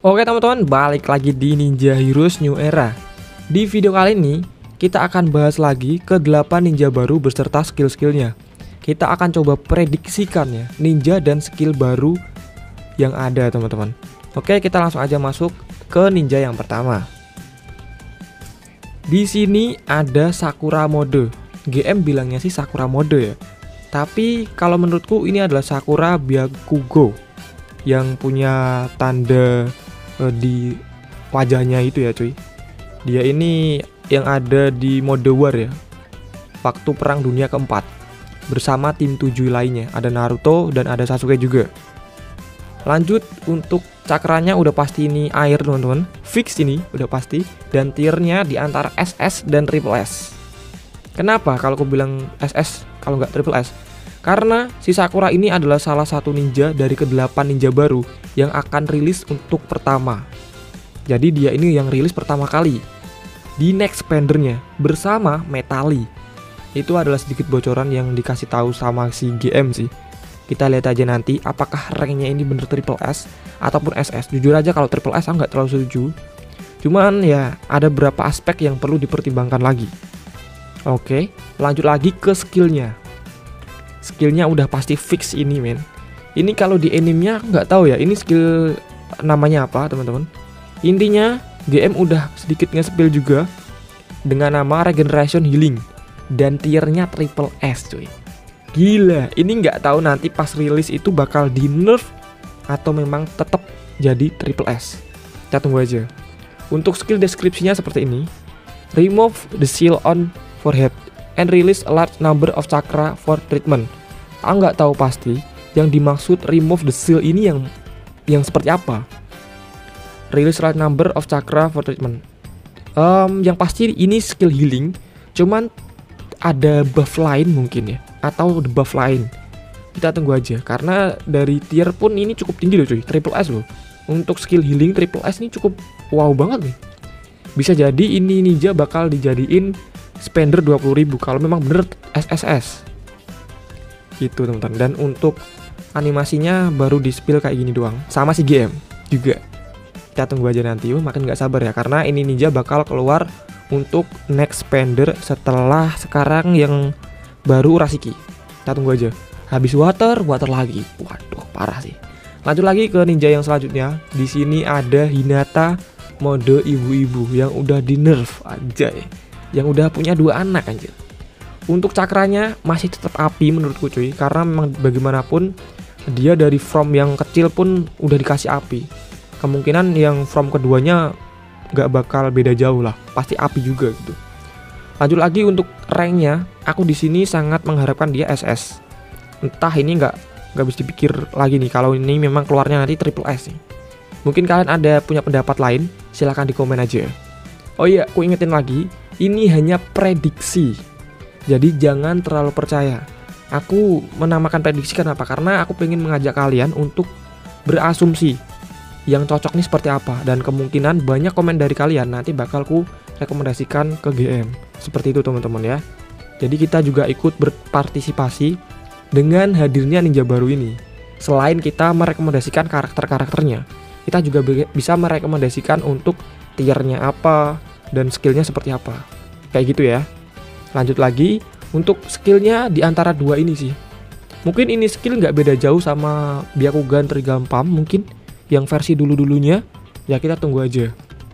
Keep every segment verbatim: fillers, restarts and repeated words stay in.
Oke teman-teman, balik lagi di Ninja Heroes New Era. Di video kali ini, kita akan bahas lagi ke delapan ninja baru beserta skill-skillnya. Kita akan coba prediksikan ya, ninja dan skill baru yang ada teman-teman. Oke, kita langsung aja masuk ke ninja yang pertama. Di sini ada Sakura mode. G M bilangnya sih Sakura mode ya. Tapi kalau menurutku ini adalah Sakura Byakugo yang punya tanda di wajahnya itu ya cuy. Dia ini yang ada di mode war ya, waktu perang dunia keempat bersama tim tujuh lainnya. Ada Naruto dan ada Sasuke juga. Lanjut, untuk cakranya udah pasti ini air teman-teman, fix ini udah pasti. Dan tiernya di antara S S dan triple S. Kenapa kalau aku bilang S S kalau nggak triple S? Karena si Sakura ini adalah salah satu ninja dari kedelapan ninja baru yang akan rilis untuk pertama. Jadi dia ini yang rilis pertama kali di next expandernya bersama Metali. Itu adalah sedikit bocoran yang dikasih tahu sama si G M sih. Kita lihat aja nanti apakah ranknya ini bener triple S ataupun S S. Jujur aja kalau triple S aku nggak terlalu setuju. Cuman ya ada beberapa aspek yang perlu dipertimbangkan lagi. Oke, lanjut lagi ke skillnya. Skillnya udah pasti fix ini men. Ini kalau di animenya aku nggak tahu ya ini skill namanya apa teman-teman. Intinya G M udah sedikit nge-spill juga dengan nama Regeneration Healing dan tiernya triple S cuy. Gila, ini nggak tahu nanti pas rilis itu bakal di nerf atau memang tetap jadi triple S. Kita tunggu aja. Untuk skill deskripsinya seperti ini. Remove the seal on forehead and release a large number of chakra for treatment. Aku nggak tahu pasti yang dimaksud remove the seal ini yang yang seperti apa. Release a large number of chakra for treatment. Um, yang pasti ini skill healing. Cuman ada buff lain mungkin ya, atau debuff lain. Kita tunggu aja. Karena dari tier pun ini cukup tinggi loh cuy, triple S loh. Untuk skill healing triple S ini cukup wow banget nih. Bisa jadi ini ninja bakal dijadiin spender dua puluh ribu kalau memang bener S S S gitu teman-teman. Dan untuk animasinya baru di spill kayak gini doang, sama si G M juga. Kita tunggu aja nanti. Oh, makin gak sabar ya, karena ini ninja bakal keluar untuk next spender setelah sekarang yang baru Urashiki. Kita tunggu aja. Habis water, water lagi. Waduh, parah sih. Lanjut lagi ke ninja yang selanjutnya. Di sini ada Hinata mode ibu-ibu yang udah di nerf anjay. Yang udah punya dua anak anjir. Untuk cakranya masih tetap api menurutku cuy, karena memang bagaimanapun dia dari from yang kecil pun udah dikasih api. Kemungkinan yang from keduanya gak bakal beda jauh lah, pasti api juga gitu. Lanjut lagi untuk ranknya, aku di sini sangat mengharapkan dia S S. Entah ini nggak nggak bisa dipikir lagi nih kalau ini memang keluarnya nanti triple S nih. Mungkin kalian ada punya pendapat lain, silahkan di komen aja. Oh iya, aku ingetin lagi, ini hanya prediksi. Jadi jangan terlalu percaya. Aku menamakan prediksi kenapa? Karena aku pengen mengajak kalian untuk berasumsi yang cocok nih seperti apa. Dan kemungkinan banyak komen dari kalian nanti bakal ku rekomendasikan ke G M. Seperti itu teman-teman ya. Jadi kita juga ikut berpartisipasi dengan hadirnya ninja baru ini. Selain kita merekomendasikan karakter-karakternya, kita juga bisa merekomendasikan untuk tiernya apa dan skillnya seperti apa. Kayak gitu ya. Lanjut lagi, untuk skillnya di antara dua ini sih. Mungkin ini skill nggak beda jauh sama Byakugan Trigun Pump mungkin, yang versi dulu-dulunya. Ya kita tunggu aja.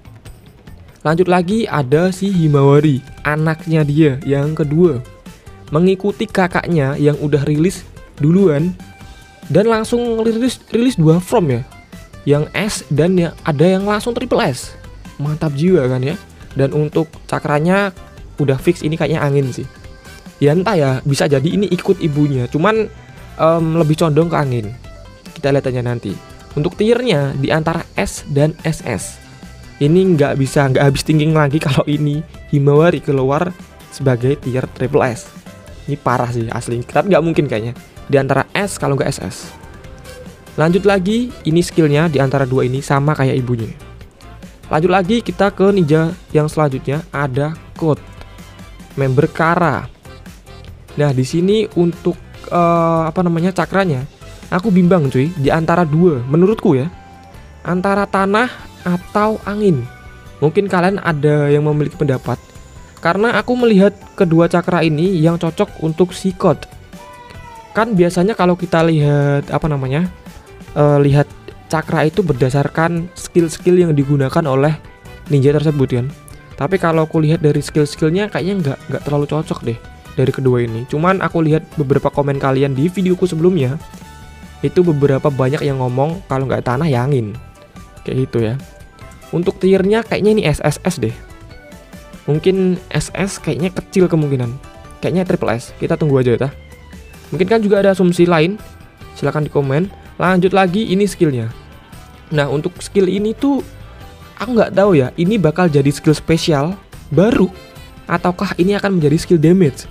Lanjut lagi ada si Himawari, anaknya dia yang kedua. Mengikuti kakaknya yang udah rilis duluan dan langsung rilis rilis dua from ya. Yang S dan yang ada yang langsung triple S. Mantap jiwa kan ya. Dan untuk cakranya udah fix ini kayaknya angin sih. Ya entah ya, bisa jadi ini ikut ibunya. Cuman um, lebih condong ke angin. Kita lihat aja nanti. Untuk tiernya di antara S dan S S. Ini nggak bisa nggak habis tinggi lagi kalau ini Himawari keluar sebagai tier triple S. Ini parah sih asli. Tapi nggak mungkin kayaknya di antara S kalau nggak S S. Lanjut lagi, ini skillnya di antara dua ini sama kayak ibunya. Lanjut lagi kita ke ninja yang selanjutnya ada Code, member Kara. Nah di sini untuk uh, apa namanya cakranya, aku bimbang cuy di antara dua menurutku ya, antara tanah atau angin. Mungkin kalian ada yang memiliki pendapat, karena aku melihat kedua cakra ini yang cocok untuk Psychot. Kan biasanya kalau kita lihat apa namanya uh, lihat cakra itu berdasarkan skill-skill yang digunakan oleh ninja tersebut kan. Tapi kalau aku lihat dari skill-skillnya kayaknya nggak nggak terlalu cocok deh dari kedua ini. Cuman aku lihat beberapa komen kalian di videoku sebelumnya, itu beberapa banyak yang ngomong kalau nggak tanah ya angin, kayak gitu ya. Untuk tiernya kayaknya ini S S S deh. Mungkin S S kayaknya kecil kemungkinan. Kayaknya triple S. Kita tunggu aja ya. Mungkin kan juga ada asumsi lain. Silahkan di komen. Lanjut lagi, ini skillnya. Nah untuk skill ini tuh aku nggak tahu ya, ini bakal jadi skill spesial baru ataukah ini akan menjadi skill damage.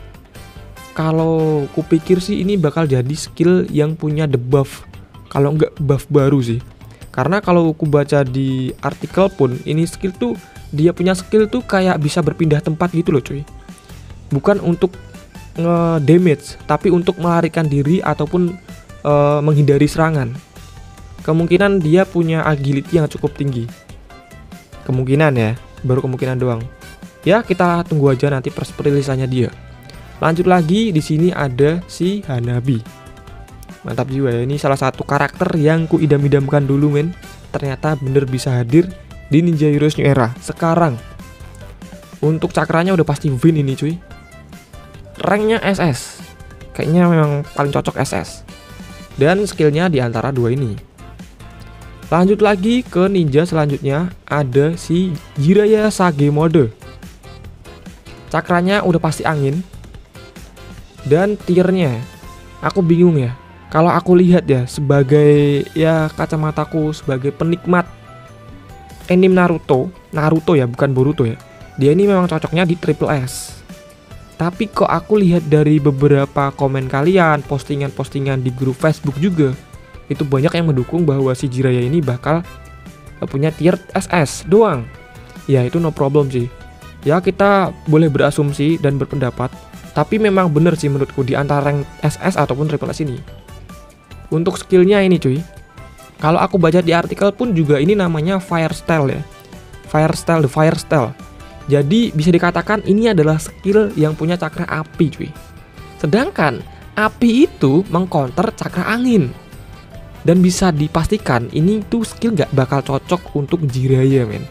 Kalau kupikir sih ini bakal jadi skill yang punya debuff, kalau nggak buff baru sih. Karena kalau aku baca di artikel pun, ini skill tuh, dia punya skill tuh kayak bisa berpindah tempat gitu loh cuy. Bukan untuk nge-damage, tapi untuk melarikan diri ataupun e, menghindari serangan. Kemungkinan dia punya agility yang cukup tinggi. Kemungkinan ya, baru kemungkinan doang. Ya kita tunggu aja nanti perilisannya dia. Lanjut lagi, di sini ada si Hanabi. Mantap juga ya, ini salah satu karakter yang ku idam-idamkan dulu men. Ternyata bener bisa hadir di Ninja Heroes New Era sekarang. Untuk cakranya udah pasti win ini cuy. Ranknya S S, kayaknya memang paling cocok S S. Dan skillnya di antara dua ini. Lanjut lagi ke ninja selanjutnya, ada si Jiraiya Sage mode. Cakranya udah pasti angin. Dan tiernya aku bingung ya. Kalau aku lihat ya, sebagai ya kacamataku sebagai penikmat anime Naruto, Naruto ya bukan Boruto ya, dia ini memang cocoknya di triple S. Tapi kok aku lihat dari beberapa komen kalian, postingan-postingan di grup Facebook juga, itu banyak yang mendukung bahwa si Jiraiya ini bakal punya tier S S doang. Ya itu no problem sih. Ya kita boleh berasumsi dan berpendapat, tapi memang bener sih menurutku di antara rank S S ataupun triple S ini. Untuk skillnya ini cuy, kalau aku baca di artikel pun juga ini namanya Fire Style ya, Fire Style, the Fire Style. Jadi bisa dikatakan ini adalah skill yang punya cakra api cuy. Sedangkan api itu mengcounter cakra angin. Dan bisa dipastikan ini tuh skill gak bakal cocok untuk Jiraiya men.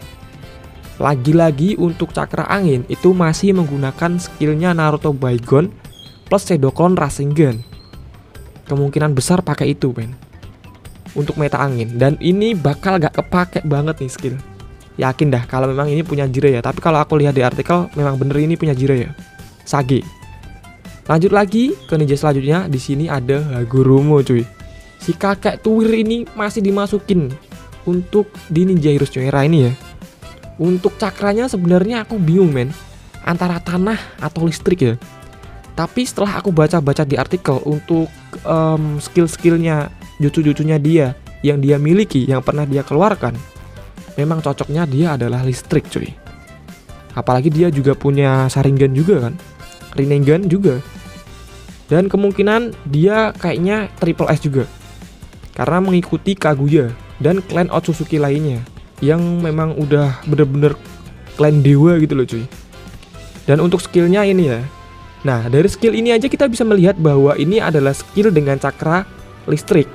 Lagi-lagi untuk cakra angin itu masih menggunakan skillnya Naruto Baigon plus Shadowclone Rasengan. Kemungkinan besar pakai itu men untuk meta angin. Dan ini bakal gak kepake banget nih skill. Yakin dah kalau memang ini punya Jiraiya. Tapi kalau aku lihat di artikel memang bener ini punya Jiraiya Sage. Lanjut lagi ke ninja selanjutnya. Di sini ada Hagoromo cuy. Si kakek tuwir ini masih dimasukin untuk di Ninja Heroes New Era ini ya. Untuk cakranya sebenarnya aku bingung men, antara tanah atau listrik ya. Tapi setelah aku baca-baca di artikel untuk um, skill-skillnya, jutsu-jutsunya dia yang dia miliki, yang pernah dia keluarkan, memang cocoknya dia adalah listrik cuy. Apalagi dia juga punya Sharingan juga kan, Rinnegan juga. Dan kemungkinan dia kayaknya triple S juga, karena mengikuti Kaguya dan klan Otsutsuki lainnya yang memang udah bener-bener klan dewa gitu loh cuy. Dan untuk skillnya ini ya, nah dari skill ini aja kita bisa melihat bahwa ini adalah skill dengan cakra listrik.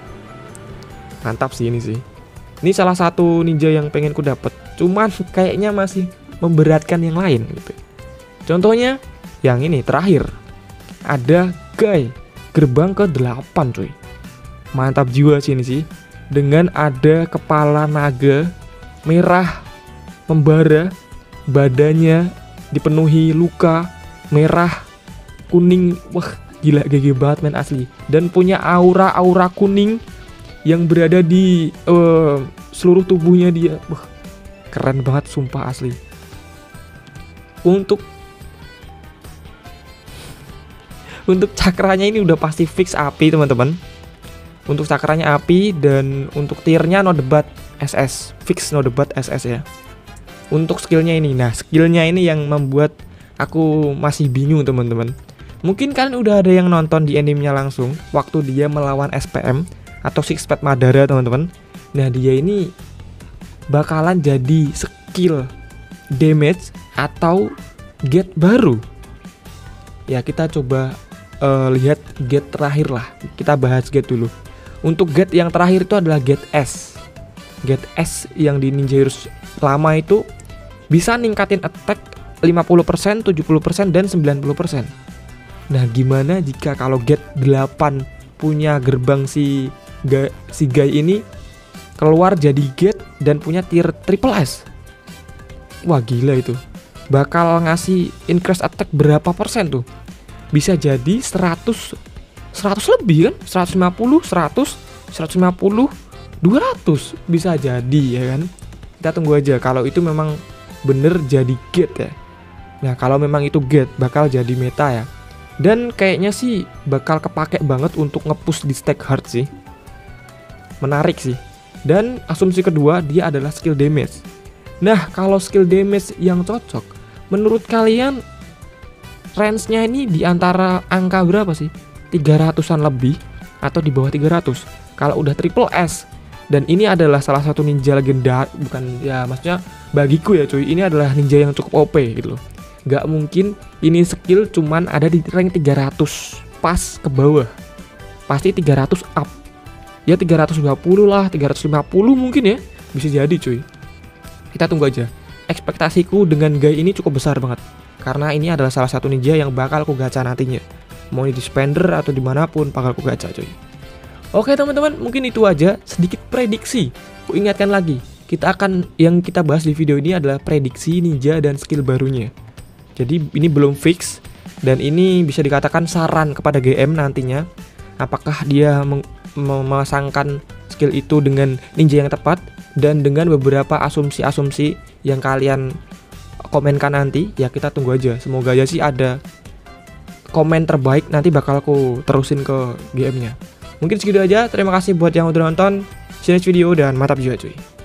Mantap sih ini sih. Ini salah satu ninja yang pengen ku dapet, cuman kayaknya masih memberatkan yang lain gitu. Contohnya yang ini terakhir, ada Guy gerbang ke delapan cuy. Mantap jiwa sih ini sih. Dengan ada kepala naga merah membara, badannya dipenuhi luka merah kuning. Wah gila G G banget men asli. Dan punya aura-aura kuning yang berada di uh, seluruh tubuhnya dia. Wah keren banget sumpah asli. Untuk Untuk cakranya ini udah pasti fix api teman-teman. Untuk cakranya api dan untuk tiernya no debat S S, fix no debat S S ya. Untuk skillnya ini, nah skillnya ini yang membuat aku masih bingung teman-teman. Mungkin kalian udah ada yang nonton di animenya langsung waktu dia melawan S P M atau Six Path Madara teman-teman. Nah dia ini bakalan jadi skill damage atau get baru. Ya kita coba uh, lihat get terakhir lah. Kita bahas get dulu. Untuk get yang terakhir itu adalah get S. Get S yang di Ninja Heroes lama itu bisa ningkatin attack lima puluh persen, tujuh puluh persen, dan sembilan puluh persen. Nah gimana jika kalau get delapan punya gerbang si ga, si guy ini keluar jadi get dan punya tier triple S? Wah gila itu. Bakal ngasih increase attack berapa persen tuh? Bisa jadi seratus seratus lebih kan? seratus lima puluh, seratus, seratus lima puluh, dua ratus bisa jadi ya kan. Kita tunggu aja kalau itu memang bener jadi get ya. Nah kalau memang itu get bakal jadi meta ya. Dan kayaknya sih bakal kepake banget untuk nge-push di stack hard sih. Menarik sih. Dan asumsi kedua dia adalah skill damage. Nah kalau skill damage yang cocok, menurut kalian range-nya ini di antara angka berapa sih? tiga ratusan lebih atau di bawah tiga ratus? Kalau udah triple S. Dan ini adalah salah satu ninja legenda, bukan ya maksudnya bagiku ya cuy, ini adalah ninja yang cukup O P gitu loh. Gak mungkin ini skill cuman ada di rank tiga ratus pas ke bawah. Pasti tiga ratus up. Ya tiga ratus dua puluh lah, tiga ratus lima puluh mungkin ya. Bisa jadi cuy. Kita tunggu aja. Ekspektasiku dengan guy ini cukup besar banget. Karena ini adalah salah satu ninja yang bakal ku gacha nantinya. Mau di spender atau dimanapun bakal ku gacha cuy. Oke teman-teman, mungkin itu aja sedikit prediksi. Ku ingatkan lagi, kita akan yang kita bahas di video ini adalah prediksi ninja dan skill barunya. Jadi ini belum fix dan ini bisa dikatakan saran kepada G M nantinya. Apakah dia memasangkan skill itu dengan ninja yang tepat dan dengan beberapa asumsi-asumsi yang kalian komenkan nanti. Ya kita tunggu aja. Semoga aja sih ada komen terbaik nanti bakal aku terusin ke G M-nya. Mungkin segitu aja. Terima kasih buat yang udah nonton. See you next video dan mantap juga cuy.